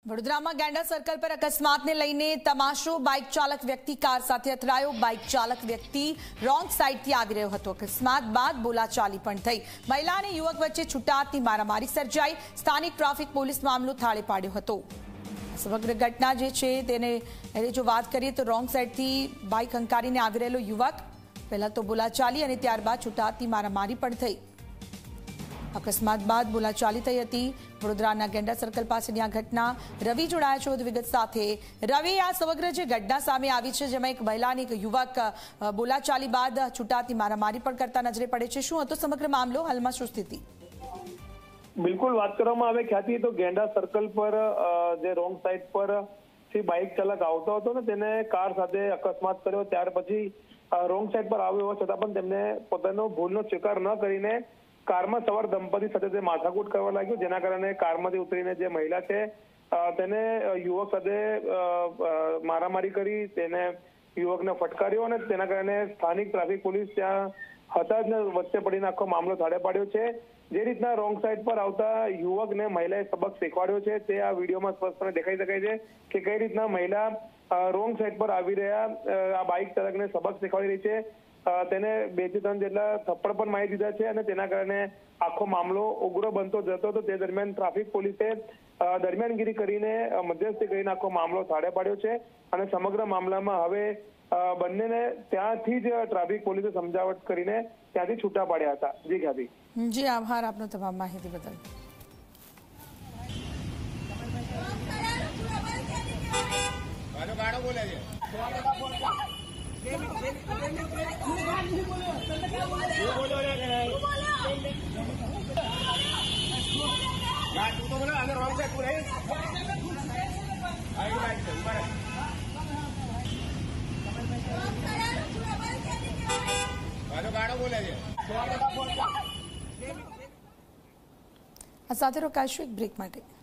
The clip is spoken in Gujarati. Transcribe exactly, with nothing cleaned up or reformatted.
વડોદરામાં ગેંડા સર્કલ પર અકસ્માતને લઈને તમાશો। બાઇક ચાલક વ્યક્તિ કાર સાથે અથડાયો। બાઇક ચાલક વ્યક્તિ રોંગ સાઈડથી આવી રહ્યો હતો। અકસ્માત બાદ બોલાચાલી પણ થઈ। મહિલા અને યુવક વચ્ચે છૂટાહાથની મારામારી સર્જાઈ। સ્થાનિક ટ્રાફિક પોલીસ મામલો થાળે પાડ્યો હતો। સમગ્ર ઘટના જે છે તેને જો વાત કરીએ તો રોંગ સાઈડથી બાઇક હંકારીને આવી રહેલો યુવક પહેલા તો બોલાચાલી અને ત્યારબાદ છૂટાહાથની મારામારી પણ થઈ। અકસ્માત બાદ બોલાચાલી થઈ હતી। વડોદરાના ગેંડા સર્કલ પાસેની આ ઘટના। રવિ જોડાયા છે વધુ વિગત સાથે। રવિ, આ સમગ્ર જે ઘટના સામે આવી છે જેમાં એક મહિલા અને એક યુવક બોલાચાલી બાદ છૂટાહાથની મારામારી પણ કરતા નજરે પડે છે, શું હતો સમગ્ર મામલો? હાલમાં શું સ્થિતિ? બિલકુલ વાત કરવામાં આવે ખ્યાતિ તો ગેંડા સર્કલ પર જે રોંગ સાઈડ પર થી બાઇક ચાલક આવતો હતો ને તેને કાર સાથે અકસ્માત કર્યો। ત્યાર પછી રોંગ સાઈડ પર આવ્યો હોવા છતાં પણ તેમને પોતાનો ભૂલનો સ્વીકાર ન કરીને કારમાં સવાર દંપતી સાથે માથાકૂટ કરવા લાગ્યો, જેના કારણે કારમાંથી ઉતરીને જે મહિલા છે તેને યુવક સાથે મારામારી કરી, તેને યુવકને ફટકાર્યો અને તેના કારણે સ્થાનિક ટ્રાફિક પોલીસ ત્યાં હતા જ વચ્ચે પડીને આખો મામલો થાળે પાડ્યો છે। જે રીતના રોંગ સાઈડ પર આવતા યુવકને મહિલાએ સબક શીખવાડ્યો છે તે આ વિડીયોમાં સ્પષ્ટપણે દેખાઈ શકાય છે કે કઈ રીતના મહિલા રોંગ સાઈડ પર આવી રહ્યા આ બાઇક ચાલકને સબક શીખવાડી રહી છે। તેને બે થી ત્રણ જેટલા થપ્પડ પણ મારી દીધા છે અને તેના કારણે આખો મામલો ઉગ્ર બનતો જતો હતો। તે દરમિયાન ટ્રાફિક પોલીસે દરમિયાનગીરી કરીને મધ્યસ્થી કરીને આખો મામલો થાળે પાડ્યો છે અને સમગ્ર મામલામાં હવે બંનેને ત્યાંથી જ ટ્રાફિક પોલીસે સમજાવટ કરીને ત્યાંથી છૂટા પાડ્યા હતા। જી ખ્યાતિ। જી આભાર આપનો તમામ માહિતી બદલ। આ સાથે રોકાઈશું એક બ્રેક માટે।